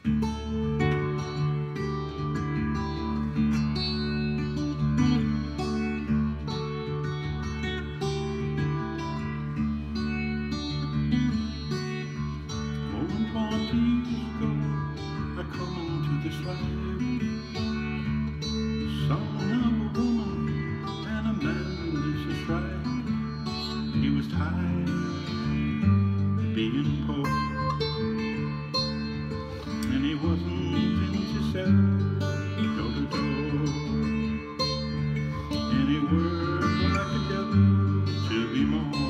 More than 20 years ago, I come into this life, son of a woman and a man, this is right. He was tired of being poor, and he wasn't finished himself door to door, and he worked like the devil to be more.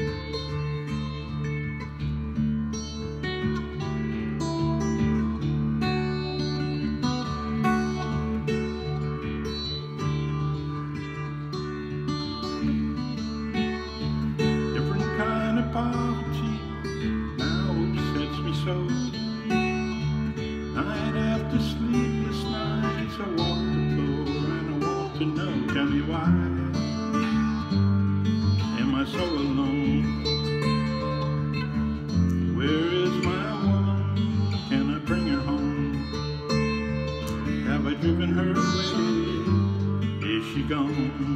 Poverty now upsets me so. Night after sleepless nights, I walk the floor and I want to know, tell me why am I so alone? Where is my woman? Can I bring her home? Have I driven her away? Is she gone?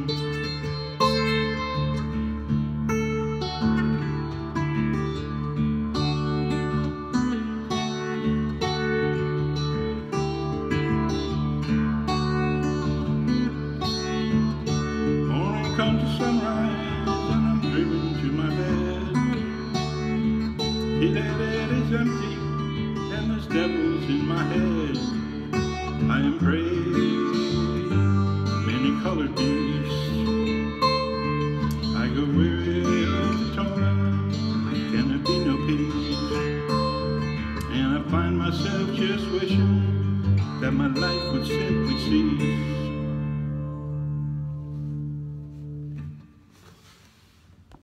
Come to sunrise and I'm driven to my bed. His head is empty and there's devils in my head. I am brave, many-colored beast. I go weary of the toil, can there be no peace? And I find myself just wishing that my life would simply cease.